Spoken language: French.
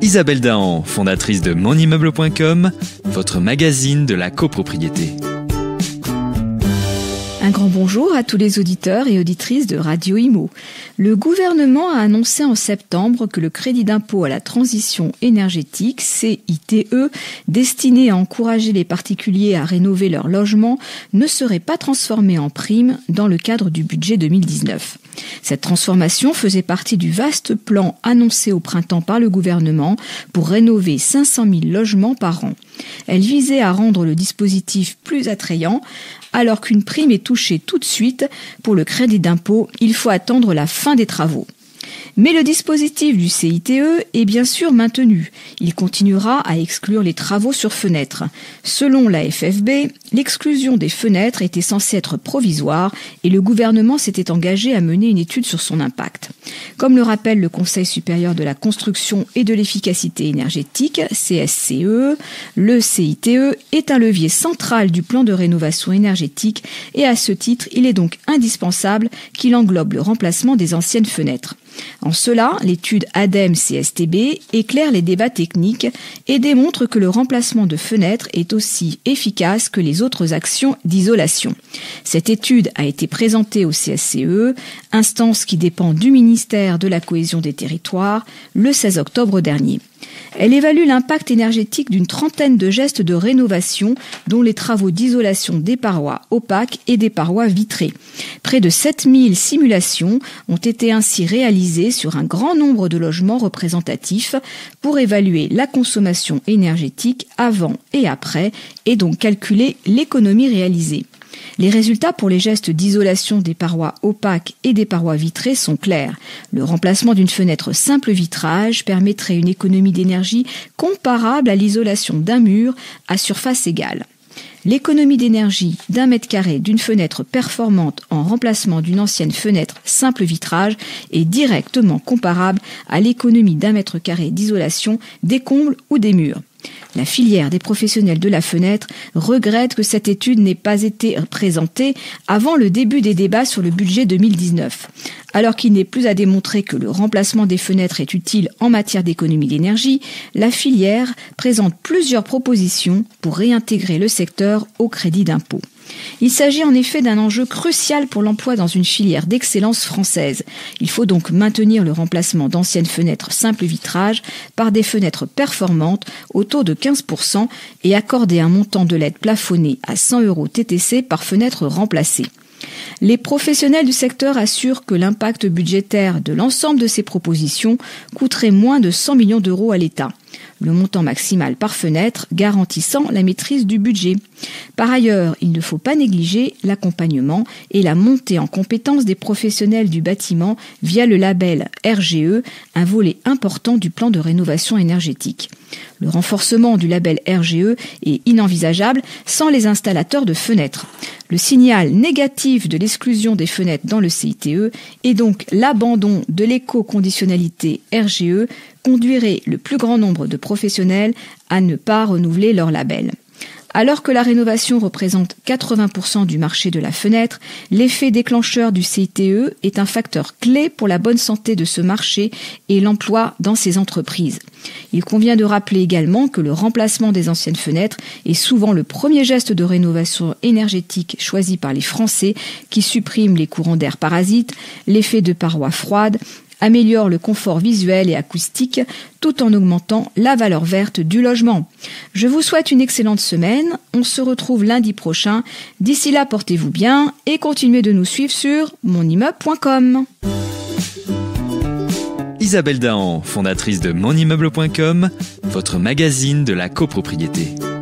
Isabelle Dahan, fondatrice de monimmeuble.com, votre magazine de la copropriété. Un grand bonjour à tous les auditeurs et auditrices de Radio Imo. Le gouvernement a annoncé en septembre que le crédit d'impôt à la transition énergétique, CITE, destiné à encourager les particuliers à rénover leur logement, ne serait pas transformé en prime dans le cadre du budget 2019. Cette transformation faisait partie du vaste plan annoncé au printemps par le gouvernement pour rénover 500 000 logements par an. Elle visait à rendre le dispositif plus attrayant. Alors qu'une prime est touchée tout de suite, pour le crédit d'impôt, il faut attendre la fin des travaux. Mais le dispositif du CITE est bien sûr maintenu. Il continuera à exclure les travaux sur fenêtres. Selon la FFB, l'exclusion des fenêtres était censée être provisoire et le gouvernement s'était engagé à mener une étude sur son impact. Comme le rappelle le Conseil supérieur de la construction et de l'efficacité énergétique, CSCE, le CITE est un levier central du plan de rénovation énergétique et à ce titre, il est donc indispensable qu'il englobe le remplacement des anciennes fenêtres. En cela, l'étude ADEME-CSTB éclaire les débats techniques et démontre que le remplacement de fenêtres est aussi efficace que les autres actions d'isolation. Cette étude a été présentée au CSCE, instance qui dépend du ministère de la Cohésion des Territoires, le 16 octobre dernier. Elle évalue l'impact énergétique d'une trentaine de gestes de rénovation, dont les travaux d'isolation des parois opaques et des parois vitrées. Près de 7000 simulations ont été ainsi réalisées sur un grand nombre de logements représentatifs pour évaluer la consommation énergétique avant et après et donc calculer l'économie réalisée. Les résultats pour les gestes d'isolation des parois opaques et des parois vitrées sont clairs. Le remplacement d'une fenêtre simple vitrage permettrait une économie d'énergie comparable à l'isolation d'un mur à surface égale. L'économie d'énergie d'un mètre carré d'une fenêtre performante en remplacement d'une ancienne fenêtre simple vitrage est directement comparable à l'économie d'un mètre carré d'isolation des combles ou des murs. La filière des professionnels de la fenêtre regrette que cette étude n'ait pas été présentée avant le début des débats sur le budget 2019. Alors qu'il n'est plus à démontrer que le remplacement des fenêtres est utile en matière d'économie d'énergie, la filière présente plusieurs propositions pour réintégrer le secteur au crédit d'impôt. Il s'agit en effet d'un enjeu crucial pour l'emploi dans une filière d'excellence française. Il faut donc maintenir le remplacement d'anciennes fenêtres simple vitrage par des fenêtres performantes au taux de 15% et accorder un montant de l'aide plafonné à 100 € TTC par fenêtre remplacée. Les professionnels du secteur assurent que l'impact budgétaire de l'ensemble de ces propositions coûterait moins de 100 millions d'euros à l'État, le montant maximal par fenêtre garantissant la maîtrise du budget. Par ailleurs, il ne faut pas négliger l'accompagnement et la montée en compétence des professionnels du bâtiment via le label RGE, un volet important du plan de rénovation énergétique. Le renforcement du label RGE est inenvisageable sans les installateurs de fenêtres. Le signal négatif de l'exclusion des fenêtres dans le CITE et donc l'abandon de l'éco-conditionnalité RGE conduirait le plus grand nombre de professionnels à ne pas renouveler leur label. Alors que la rénovation représente 80% du marché de la fenêtre, l'effet déclencheur du CITE est un facteur clé pour la bonne santé de ce marché et l'emploi dans ces entreprises. Il convient de rappeler également que le remplacement des anciennes fenêtres est souvent le premier geste de rénovation énergétique choisi par les Français qui suppriment les courants d'air parasites, l'effet de parois froides, améliore le confort visuel et acoustique tout en augmentant la valeur verte du logement. Je vous souhaite une excellente semaine. On se retrouve lundi prochain. D'ici là, portez-vous bien et continuez de nous suivre sur monimmeuble.com. Isabelle Dahan, fondatrice de monimmeuble.com, votre magazine de la copropriété.